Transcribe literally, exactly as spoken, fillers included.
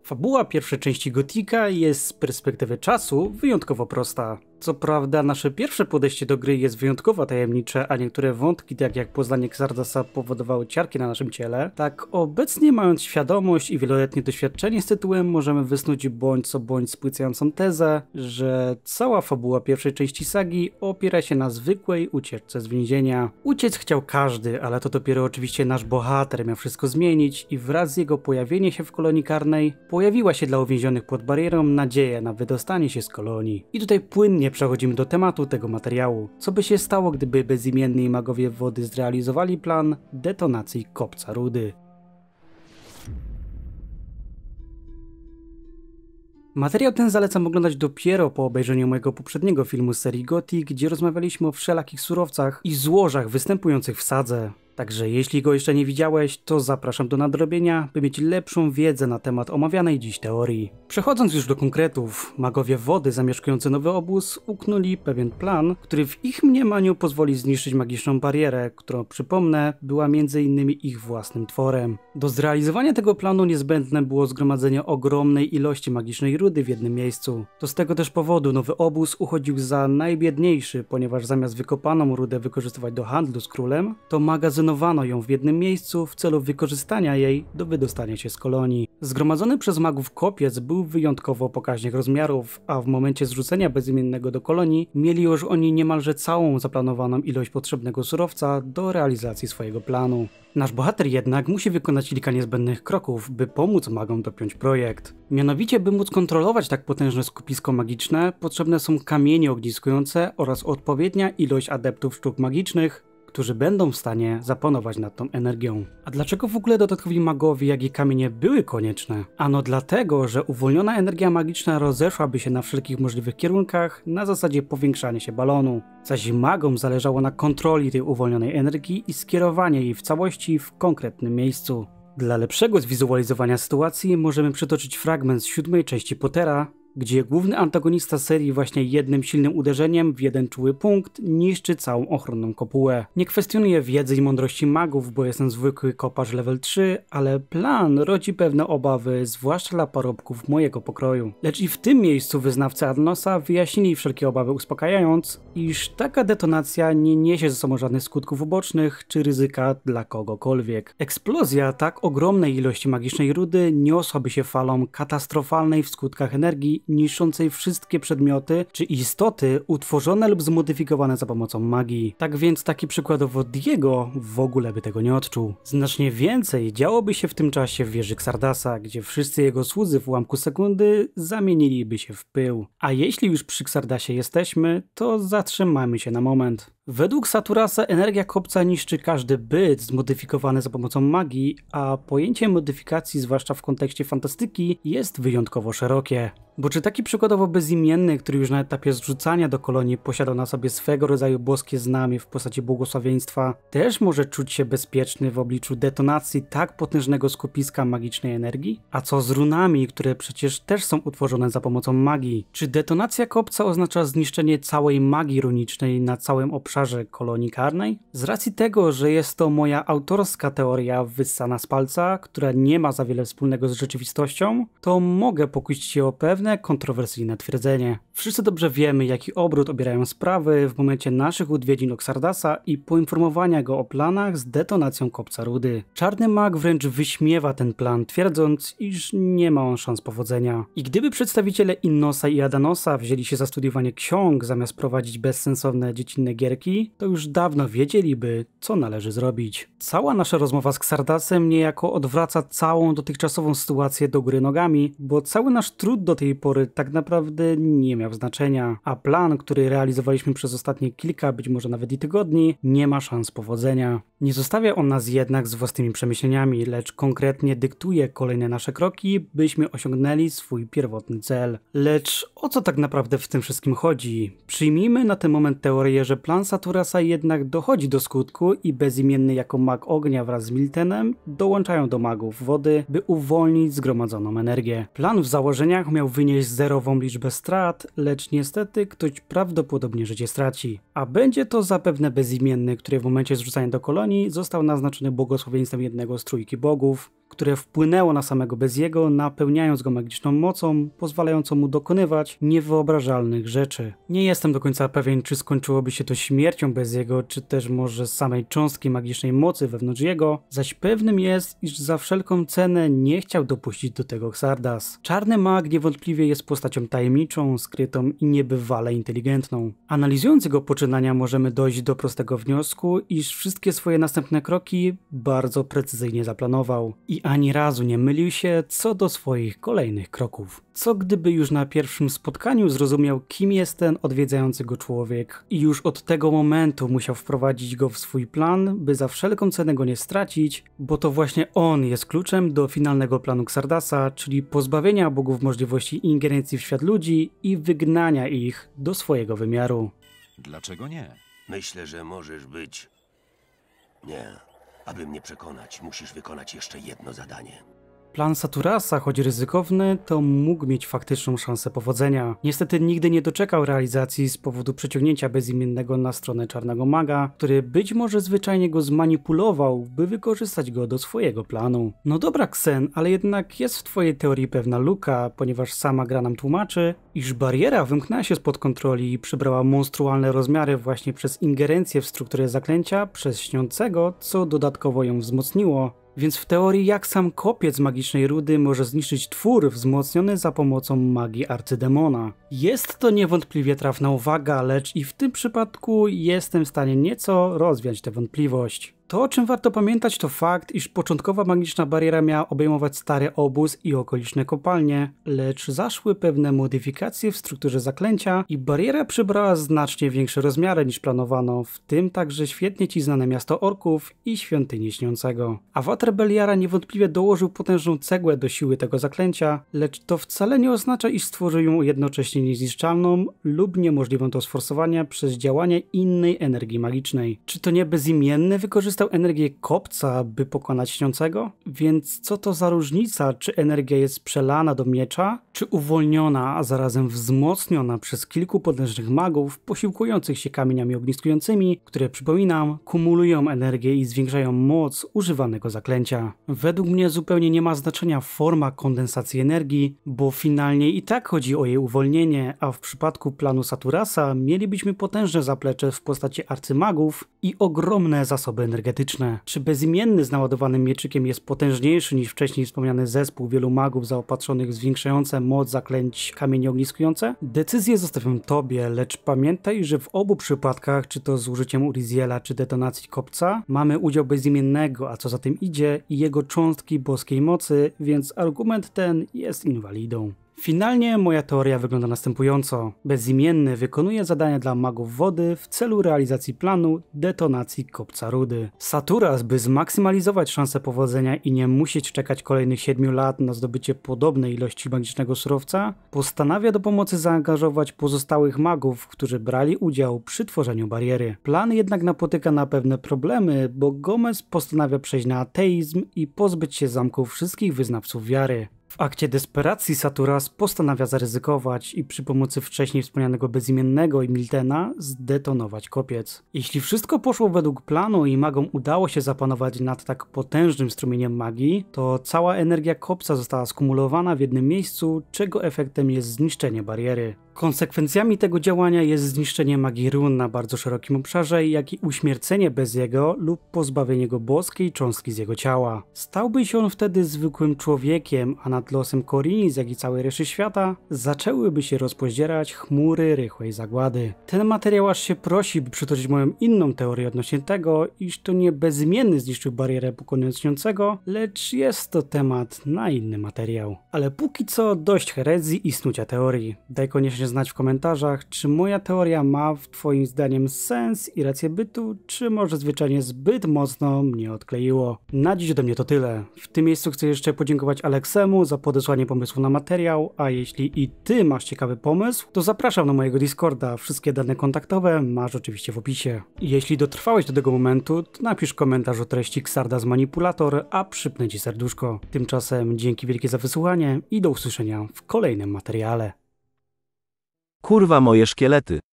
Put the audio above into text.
Fabuła pierwszej części Gotika jest z perspektywy czasu wyjątkowo prosta. Co prawda nasze pierwsze podejście do gry jest wyjątkowo tajemnicze, a niektóre wątki, tak jak poznanie Xardasa, powodowały ciarki na naszym ciele, tak obecnie mając świadomość i wieloletnie doświadczenie z tytułem możemy wysnuć bądź co bądź spłycającą tezę, że cała fabuła pierwszej części sagi opiera się na zwykłej ucieczce z więzienia. Uciec chciał każdy, ale to dopiero oczywiście nasz bohater miał wszystko zmienić i wraz z jego pojawieniem się w kolonii karnej pojawiła się dla uwięzionych pod barierą nadzieja na wydostanie się z kolonii. I tutaj płynnie przechodzimy do tematu tego materiału. Co by się stało, gdyby bezimienni magowie wody zrealizowali plan detonacji kopca rudy? Materiał ten zalecam oglądać dopiero po obejrzeniu mojego poprzedniego filmu z serii Gothic, gdzie rozmawialiśmy o wszelakich surowcach i złożach występujących w sadze. Także jeśli go jeszcze nie widziałeś, to zapraszam do nadrobienia, by mieć lepszą wiedzę na temat omawianej dziś teorii. Przechodząc już do konkretów, magowie wody zamieszkujący nowy obóz uknuli pewien plan, który w ich mniemaniu pozwoli zniszczyć magiczną barierę, którą, przypomnę, była między innymi ich własnym tworem. Do zrealizowania tego planu niezbędne było zgromadzenie ogromnej ilości magicznej rudy w jednym miejscu. To z tego też powodu nowy obóz uchodził za najbiedniejszy, ponieważ zamiast wykopaną rudę wykorzystywać do handlu z królem, to magazynowano ją w jednym miejscu w celu wykorzystania jej do wydostania się z kolonii. Zgromadzony przez magów kopiec był wyjątkowo pokaźnych rozmiarów, a w momencie zrzucenia bezimiennego do kolonii mieli już oni niemalże całą zaplanowaną ilość potrzebnego surowca do realizacji swojego planu. Nasz bohater jednak musi wykonać kilka niezbędnych kroków, by pomóc magom dopiąć projekt. Mianowicie, by móc kontrolować tak potężne skupisko magiczne, potrzebne są kamienie ogniskujące oraz odpowiednia ilość adeptów sztuk magicznych, którzy będą w stanie zapanować nad tą energią. A dlaczego w ogóle dodatkowi magowie, jak i kamienie były konieczne? Ano dlatego, że uwolniona energia magiczna rozeszłaby się na wszelkich możliwych kierunkach na zasadzie powiększania się balonu. Zaś magom zależało na kontroli tej uwolnionej energii i skierowanie jej w całości w konkretnym miejscu. Dla lepszego zwizualizowania sytuacji możemy przytoczyć fragment z siódmej części Pottera, gdzie główny antagonista serii właśnie jednym silnym uderzeniem w jeden czuły punkt niszczy całą ochronną kopułę. Nie kwestionuję wiedzy i mądrości magów, bo jestem zwykły kopacz level trzy, ale plan rodzi pewne obawy, zwłaszcza dla parobków mojego pokroju. Lecz i w tym miejscu wyznawcy Adnosa wyjaśnili wszelkie obawy, uspokajając, iż taka detonacja nie niesie ze sobą żadnych skutków ubocznych czy ryzyka dla kogokolwiek. Eksplozja tak ogromnej ilości magicznej rudy niosłaby się falą katastrofalnej w skutkach energii, niszczącej wszystkie przedmioty czy istoty utworzone lub zmodyfikowane za pomocą magii. Tak więc taki przykładowo Diego w ogóle by tego nie odczuł. Znacznie więcej działoby się w tym czasie w wieży Xardasa, gdzie wszyscy jego słudzy w ułamku sekundy zamieniliby się w pył. A jeśli już przy Xardasie jesteśmy, to zatrzymajmy się na moment. Według Saturasa energia kopca niszczy każdy byt zmodyfikowany za pomocą magii, a pojęcie modyfikacji, zwłaszcza w kontekście fantastyki, jest wyjątkowo szerokie. Bo czy taki przykładowo bezimienny, który już na etapie zrzucania do kolonii posiadał na sobie swego rodzaju boskie znamie w postaci błogosławieństwa, też może czuć się bezpieczny w obliczu detonacji tak potężnego skupiska magicznej energii? A co z runami, które przecież też są utworzone za pomocą magii? Czy detonacja kopca oznacza zniszczenie całej magii runicznej na całym obszarze kolonii karnej? Z racji tego, że jest to moja autorska teoria wyssana z palca, która nie ma za wiele wspólnego z rzeczywistością, to mogę pokusić się o pewne kontrowersyjne twierdzenie. Wszyscy dobrze wiemy, jaki obrót obierają sprawy w momencie naszych odwiedzin do Xardasa i poinformowania go o planach z detonacją kopca rudy. Czarny mag wręcz wyśmiewa ten plan, twierdząc, iż nie ma on szans powodzenia. I gdyby przedstawiciele Innosa i Adanosa wzięli się za studiowanie ksiąg zamiast prowadzić bezsensowne dziecinne gierki, to już dawno wiedzieliby, co należy zrobić. Cała nasza rozmowa z Xardasem niejako odwraca całą dotychczasową sytuację do góry nogami, bo cały nasz trud do tej pory tak naprawdę nie miał znaczenia, a plan, który realizowaliśmy przez ostatnie kilka, być może nawet i tygodni, nie ma szans powodzenia. Nie zostawia on nas jednak z własnymi przemyśleniami, lecz konkretnie dyktuje kolejne nasze kroki, byśmy osiągnęli swój pierwotny cel. Lecz o co tak naprawdę w tym wszystkim chodzi? Przyjmijmy na ten moment teorię, że plan Saturasa jednak dochodzi do skutku i bezimienny jako mag ognia wraz z Miltenem dołączają do magów wody, by uwolnić zgromadzoną energię. Plan w założeniach miał wynieść zerową liczbę strat, lecz niestety ktoś prawdopodobnie życie straci. A będzie to zapewne bezimienny, który w momencie zrzucania do kolonii został naznaczony błogosławieństwem jednego z trójki bogów, które wpłynęło na samego Beziego, napełniając go magiczną mocą, pozwalającą mu dokonywać niewyobrażalnych rzeczy. Nie jestem do końca pewien, czy skończyłoby się to śmiercią Beziego, czy też może samej cząstki magicznej mocy wewnątrz jego, zaś pewnym jest, iż za wszelką cenę nie chciał dopuścić do tego Xardas. Czarny mag niewątpliwie jest postacią tajemniczą, skrytą i niebywale inteligentną. Analizując jego poczynania możemy dojść do prostego wniosku, iż wszystkie swoje następne kroki bardzo precyzyjnie zaplanował i ani razu nie mylił się co do swoich kolejnych kroków. Co gdyby już na pierwszym spotkaniu zrozumiał, kim jest ten odwiedzający go człowiek i już od tego momentu musiał wprowadzić go w swój plan, by za wszelką cenę go nie stracić, bo to właśnie on jest kluczem do finalnego planu Xardasa, czyli pozbawienia bogów możliwości ingerencji w świat ludzi i wygnania ich do swojego wymiaru. Dlaczego nie? Myślę, że możesz być... Nie. Aby mnie przekonać, musisz wykonać jeszcze jedno zadanie. Plan Saturasa, choć ryzykowny, to mógł mieć faktyczną szansę powodzenia. Niestety nigdy nie doczekał realizacji z powodu przeciągnięcia bezimiennego na stronę czarnego maga, który być może zwyczajnie go zmanipulował, by wykorzystać go do swojego planu. No dobra, Xen, ale jednak jest w twojej teorii pewna luka, ponieważ sama gra nam tłumaczy, iż bariera wymknęła się spod kontroli i przybrała monstrualne rozmiary właśnie przez ingerencję w strukturę zaklęcia przez śniącego, co dodatkowo ją wzmocniło. Więc w teorii jak sam kopiec magicznej rudy może zniszczyć twór wzmocniony za pomocą magii arcydemona. Jest to niewątpliwie trafna uwaga, lecz i w tym przypadku jestem w stanie nieco rozwiać tę wątpliwość. To, o czym warto pamiętać, to fakt, iż początkowa magiczna bariera miała obejmować stary obóz i okoliczne kopalnie, lecz zaszły pewne modyfikacje w strukturze zaklęcia i bariera przybrała znacznie większe rozmiary niż planowano, w tym także świetnie ci znane miasto orków i świątynię śniącego. Awatar Beliara niewątpliwie dołożył potężną cegłę do siły tego zaklęcia, lecz to wcale nie oznacza, iż stworzył ją jednocześnie niezniszczalną lub niemożliwą do sforsowania przez działanie innej energii magicznej. Czy to nie bezimienny wykorzystał energię kopca, by pokonać śniącego? Więc co to za różnica, czy energia jest przelana do miecza, czy uwolniona, a zarazem wzmocniona przez kilku potężnych magów posiłkujących się kamieniami ogniskującymi, które, przypominam, kumulują energię i zwiększają moc używanego zaklęcia. Według mnie zupełnie nie ma znaczenia forma kondensacji energii, bo finalnie i tak chodzi o jej uwolnienie, a w przypadku planu Saturasa mielibyśmy potężne zaplecze w postaci arcymagów i ogromne zasoby energetyczne. Czy bezimienny z naładowanym mieczykiem jest potężniejszy niż wcześniej wspomniany zespół wielu magów zaopatrzonych w zwiększające moc zaklęć kamienie ogniskujące? Decyzję zostawiam tobie, lecz pamiętaj, że w obu przypadkach, czy to z użyciem Uriziela, czy detonacji kopca, mamy udział bezimiennego, a co za tym idzie, i jego cząstki boskiej mocy, więc argument ten jest inwalidą. Finalnie moja teoria wygląda następująco. Bezimienny wykonuje zadania dla magów wody w celu realizacji planu detonacji kopca rudy. Saturas, by zmaksymalizować szansę powodzenia i nie musieć czekać kolejnych siedmiu lat na zdobycie podobnej ilości magicznego surowca, postanawia do pomocy zaangażować pozostałych magów, którzy brali udział przy tworzeniu bariery. Plan jednak napotyka na pewne problemy, bo Gomez postanawia przejść na ateizm i pozbyć się zamków wszystkich wyznawców wiary. W akcie desperacji Saturas postanawia zaryzykować i przy pomocy wcześniej wspomnianego bezimiennego i Miltena zdetonować kopiec. Jeśli wszystko poszło według planu i magom udało się zapanować nad tak potężnym strumieniem magii, to cała energia kopca została skumulowana w jednym miejscu, czego efektem jest zniszczenie bariery. Konsekwencjami tego działania jest zniszczenie magii run na bardzo szerokim obszarze, jak i uśmiercenie Beziego lub pozbawienie go boskiej cząstki z jego ciała. Stałby się on wtedy zwykłym człowiekiem, a nad losem Khorinis, jak i całej reszty świata zaczęłyby się rozpoździerać chmury rychłej zagłady. Ten materiał aż się prosi, by przytoczyć moją inną teorię odnośnie tego, iż to nie bezimienny zniszczył barierę pokonując śniącego, lecz jest to temat na inny materiał. Ale póki co dość herezji i snucia teorii. Daj koniecznie znać w komentarzach, czy moja teoria ma w twoim zdaniem sens i rację bytu, czy może zwyczajnie zbyt mocno mnie odkleiło. Na dziś ode mnie to tyle. W tym miejscu chcę jeszcze podziękować Aleksemu za podesłanie pomysłu na materiał, a jeśli i ty masz ciekawy pomysł, to zapraszam na mojego Discorda. Wszystkie dane kontaktowe masz oczywiście w opisie. Jeśli dotrwałeś do tego momentu, to napisz komentarz o treści Xardas Manipulator, a przypnę ci serduszko. Tymczasem dzięki wielkie za wysłuchanie i do usłyszenia w kolejnym materiale. Kurwa moje szkielety.